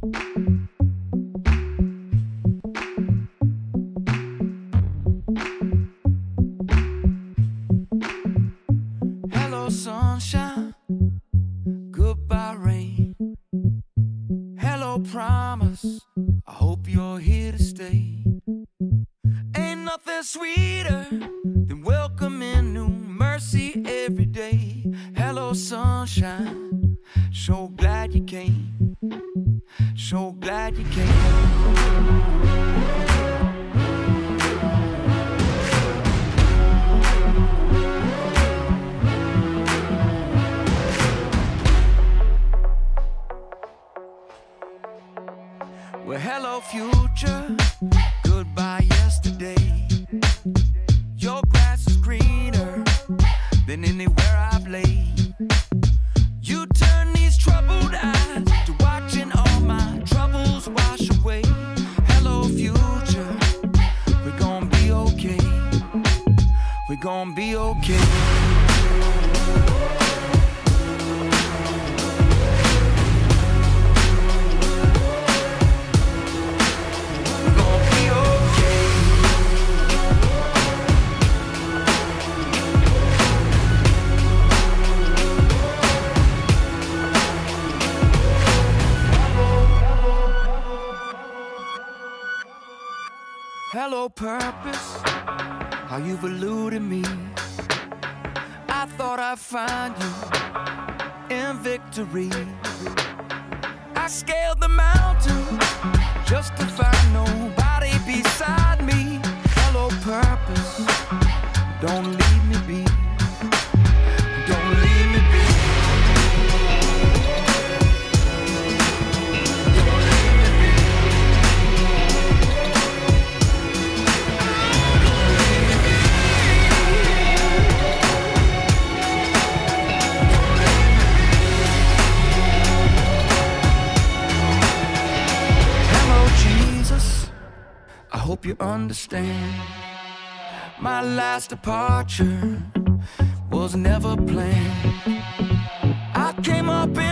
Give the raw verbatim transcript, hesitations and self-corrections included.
Hello, sunshine. Goodbye, rain. Hello, promise. I hope you're here to stay. Ain't nothing sweeter than welcoming new mercy every day. Hello, sunshine. So glad you came. So glad you came. Well, hello, future. Goodbye, yesterday. Your grass is greener than anywhere I've laid. You turn these troubled eyes to watching all my troubles wash away. Hello, future. We're gonna be okay. We're gonna be okay. Hello, purpose, how you've eluded me. I thought I'd find you in victory. I scaled the mountain just to find nobody beside me. Hello, purpose, don't leave me be. Don't leave me be. I hope you understand. My last departure was never planned. I came up in